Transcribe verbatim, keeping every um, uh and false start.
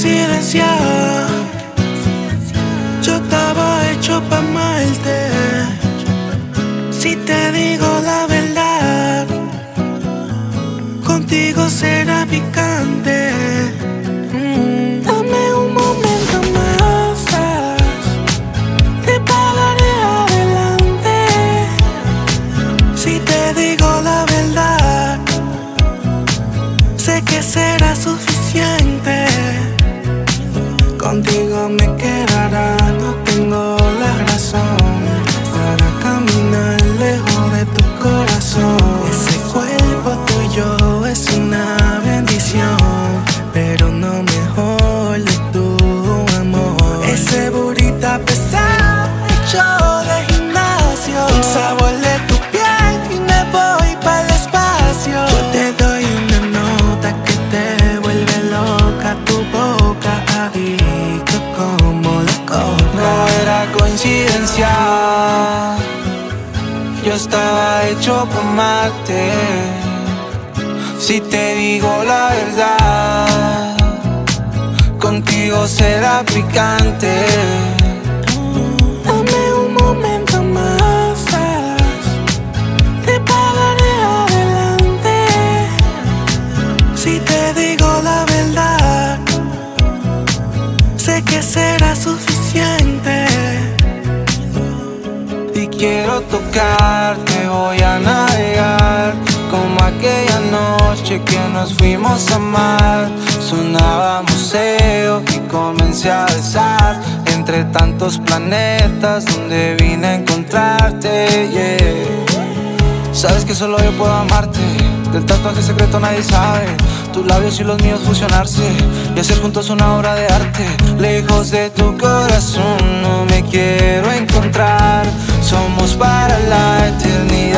coincidencia. Yo estaba hecho pa' amarte. Si te digo la verdad, contigo será picante. Mm. Dame un momento más, te pagaré adelante. Si te digo la verdad, sé que será suficiente. Contigo me quedará, no tengo la razón para caminar lejos de tu corazón. Ese cuerpo tuyo es una bendición, pero no mejor de tu amor. Ese burrito pesado hecho de gimnasio, un sabor de tu piel y me voy para el espacio. Yo te doy una nota que te vuelve loca, tu boca adicto como la coca. No era coincidencia, yo estaba hecho por amarte. Si te digo la verdad, contigo será picante. Dame un momento más, te pagaré adelante. Si te digo la verdad, sé que será suficiente. Y quiero tocarte, voy a navegar como aquella noche que nos fuimos a amar. Sonaba museo y comencé a besar entre tantos planetas donde vine a encontrarte, yeah. Sabes que solo yo puedo amarte, del tatuaje secreto nadie sabe. Tus labios y los míos fusionarse y hacer juntos una obra de arte. Lejos de tu corazón no me quiero encontrar, somos para la eternidad.